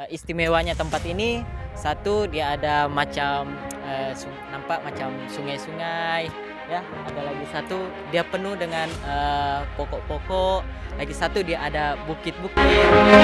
Istimewanya tempat ini, satu dia ada macam nampak macam sungai-sungai, ya. Ada lagi satu dia penuh dengan pokok-pokok. Lagi satu dia ada bukit-bukit.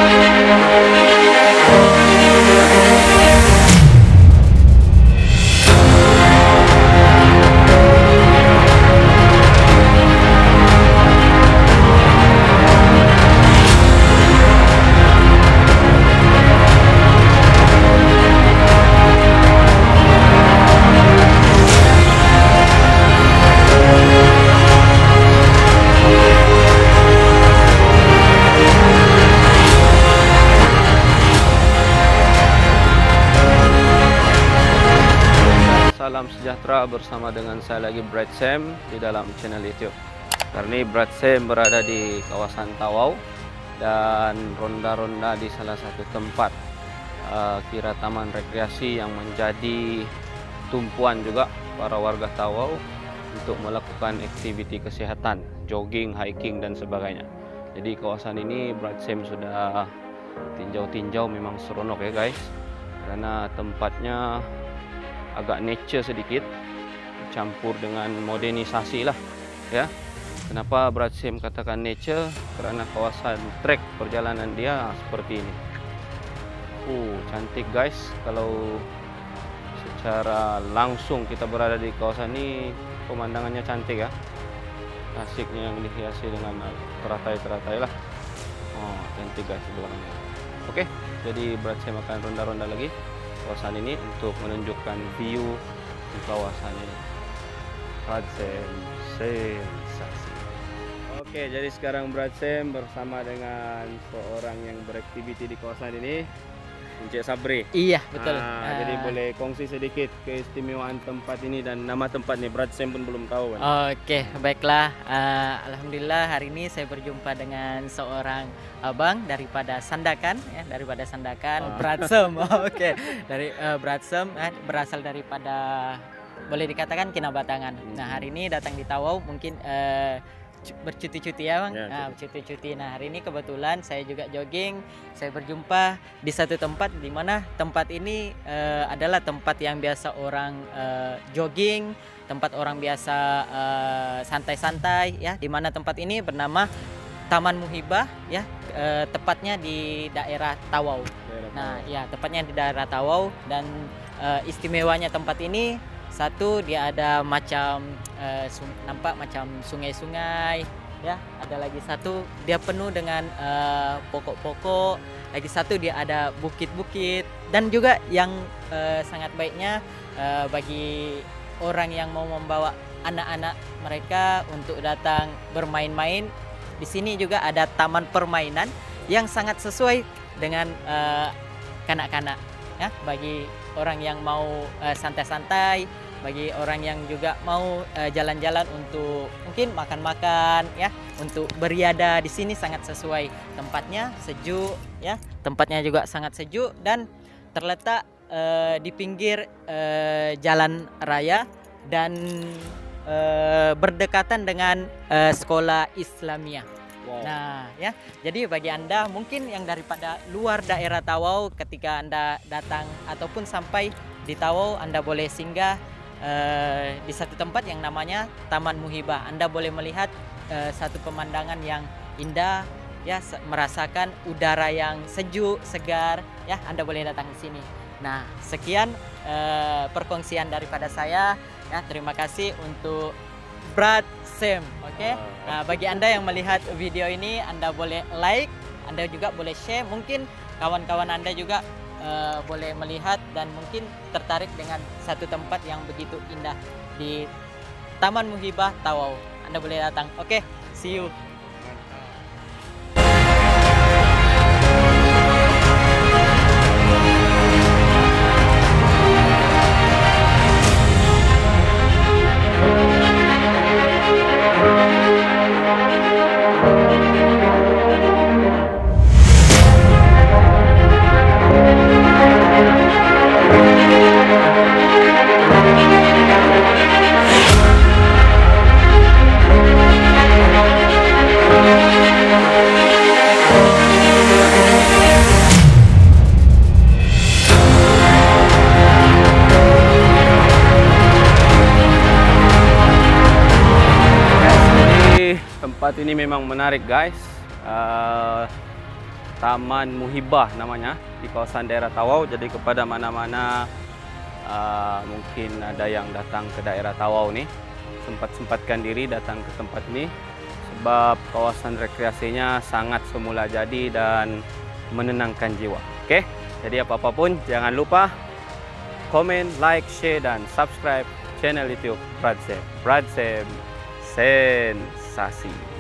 Salam sejahtera, bersama dengan saya lagi Brad Sam di dalam channel YouTube. Karena Brad Sam berada di kawasan Tawau dan ronda-ronda di salah satu tempat kira taman rekreasi yang menjadi tumpuan juga para warga Tawau untuk melakukan aktiviti kesehatan, jogging, hiking dan sebagainya. Jadi kawasan ini Brad Sam sudah tinjau-tinjau, memang seronok ya guys, karena tempatnya agak nature sedikit, campur dengan modernisasi lah ya. Kenapa Brad Sam katakan nature? Karena kawasan trek perjalanan dia seperti ini. Cantik guys. Kalau secara langsung kita berada di kawasan ini, pemandangannya cantik ya. Asiknya yang dihiasi dengan teratai-teratai lah. Cantik guys di belakangnya. Oke, jadi Brad Sam akan ronda-ronda lagi kawasan ini untuk menunjukkan view di kawasan ini. Brad Sam sensasi. Oke, jadi sekarang Brad Sam bersama dengan seorang yang beraktiviti di kawasan ini, Encik Sabri. Iya, betul. Jadi boleh kongsi sedikit keistimewaan tempat ini dan nama tempat nih. Brad Sam pun belum tahu kan. Oke, baiklah. Alhamdulillah hari ini saya berjumpa dengan seorang abang daripada Sandakan, ya, daripada Sandakan, Brad Sam. Oke, dari Brad Sam berasal daripada, boleh dikatakan, Kinabatangan. Nah, hari ini datang di Tawau, mungkin bercuti-cuti ya bang, bercuti-cuti. Nah, hari ini kebetulan saya juga jogging, saya berjumpa di satu tempat di mana tempat ini adalah tempat yang biasa orang jogging, tempat orang biasa santai-santai ya, di mana tempat ini bernama Taman Muhibah ya, tepatnya di daerah Tawau. Nah, ya, tepatnya di daerah Tawau, dan istimewanya tempat ini, satu dia ada macam nampak macam sungai-sungai ya. Ada lagi satu dia penuh dengan pokok-pokok. Lagi satu dia ada bukit-bukit, dan juga yang sangat baiknya bagi orang yang mau membawa anak-anak mereka untuk datang bermain-main, di sini juga ada taman permainan yang sangat sesuai dengan kanak-kanak ya, bagi orang yang mau santai-santai, bagi orang yang juga mau jalan-jalan untuk mungkin makan-makan ya, untuk beriada. Di sini sangat sesuai, tempatnya sejuk ya, tempatnya juga sangat sejuk dan terletak di pinggir jalan raya dan berdekatan dengan sekolah Islamiyah. Nah ya, jadi bagi Anda mungkin yang daripada luar daerah Tawau, ketika Anda datang ataupun sampai di Tawau, Anda boleh singgah di satu tempat yang namanya Taman Muhibah. Anda boleh melihat satu pemandangan yang indah ya, merasakan udara yang sejuk, segar ya. Anda boleh datang ke sini. Nah, sekian perkongsian daripada saya ya. Terima kasih untuk Brad Sam. Oke. Nah, bagi Anda yang melihat video ini, Anda boleh like, Anda juga boleh share. Mungkin kawan-kawan Anda juga boleh melihat dan mungkin tertarik dengan satu tempat yang begitu indah di Taman Muhibah Tawau. Anda boleh datang. Oke, see you. Tempat ini memang menarik guys. Taman Muhibah namanya, di kawasan daerah Tawau. Jadi kepada mana-mana mungkin ada yang datang ke daerah Tawau nih, sempatkan diri datang ke tempat ini, sebab kawasan rekreasinya sangat semula jadi dan menenangkan jiwa. Oke, jadi apapun jangan lupa komen, like, share, dan subscribe channel YouTube Bradsem. Bradsem sensasi.